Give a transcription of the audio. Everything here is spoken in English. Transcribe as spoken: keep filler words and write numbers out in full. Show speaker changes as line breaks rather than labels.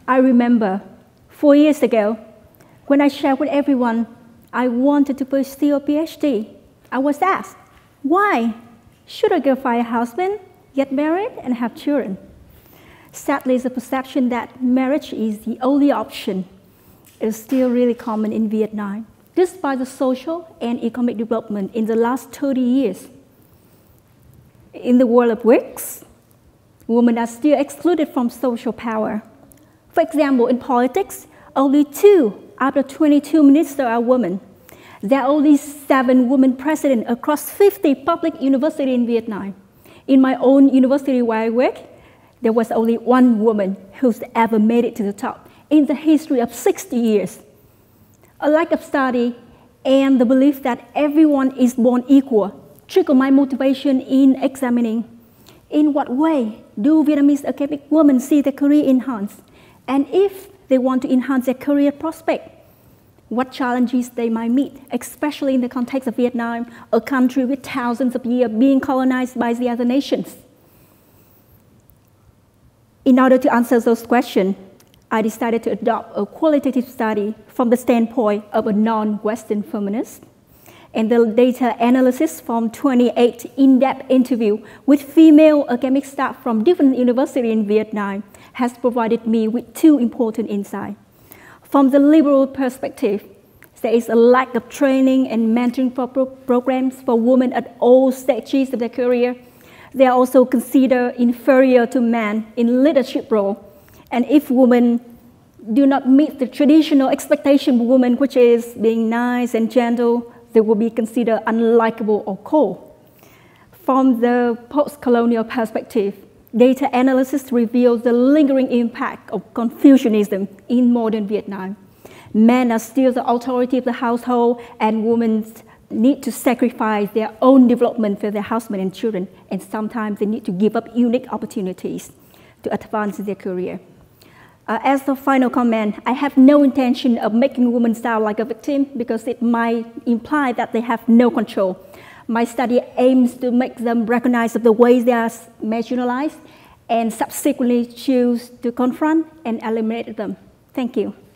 I remember four years ago, when I shared with everyone I wanted to pursue a PhD, I was asked, why should a girl find a husband, get married, and have children? Sadly, the perception that marriage is the only option is still really common in Vietnam, despite the social and economic development in the last thirty years. In the world of works, women are still excluded from social power. For example, in politics, only two out of twenty-two ministers are women. There are only seven women presidents across fifty public universities in Vietnam. In my own university where I work, there was only one woman who's ever made it to the top in the history of sixty years. A lack of study and the belief that everyone is born equal triggered my motivation in examining in what way do Vietnamese academic women see their career enhanced, and if they want to enhance their career prospect, what challenges they might meet, especially in the context of Vietnam, a country with thousands of years being colonized by the other nations. In order to answer those questions, I decided to adopt a qualitative study from the standpoint of a non-Western feminist. And the data analysis from twenty-eight in-depth interviews with female academic staff from different universities in Vietnam has provided me with two important insights. From the liberal perspective, there is a lack of training and mentoring pro programs for women at all stages of their career. They are also considered inferior to men in leadership roles. And if women do not meet the traditional expectation of women, which is being nice and gentle, they will be considered unlikable or cold. From the post-colonial perspective, data analysis reveals the lingering impact of Confucianism in modern Vietnam. Men are still the authority of the household, and women need to sacrifice their own development for their husband and children, and sometimes they need to give up unique opportunities to advance their career. Uh, as a final comment, I have no intention of making women sound like a victim because it might imply that they have no control. My study aims to make them recognize the ways they are marginalized and subsequently choose to confront and eliminate them. Thank you.